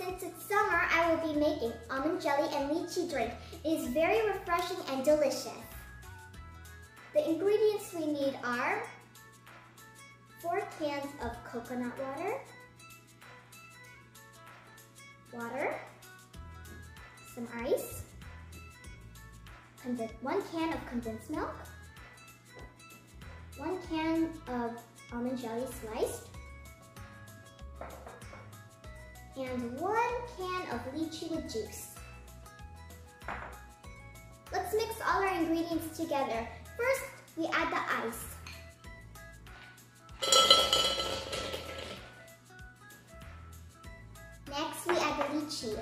Since it's summer, I will be making almond jelly and lychee drink. It is very refreshing and delicious. The ingredients we need are 4 cans of coconut water, some ice, 1 can of condensed milk, 1 can of almond jelly sliced, and 1 can of lychee with juice. Let's mix all our ingredients together. First, we add the ice. Next, we add the lychee.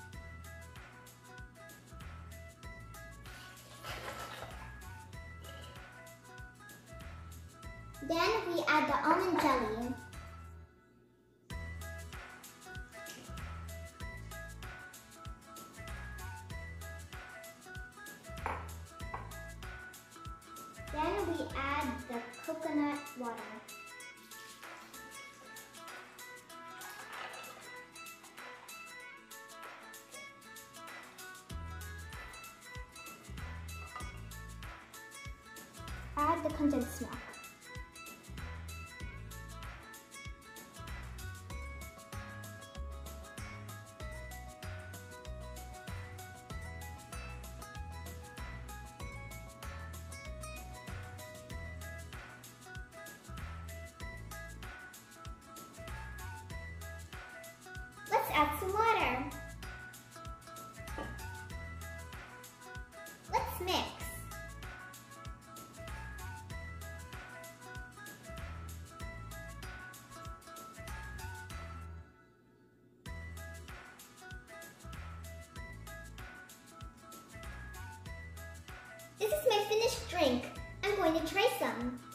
Then we add the almond jelly. Then we add the coconut water. Add the condensed milk. Let's add some water. Let's mix. This is my finished drink. I'm going to try some.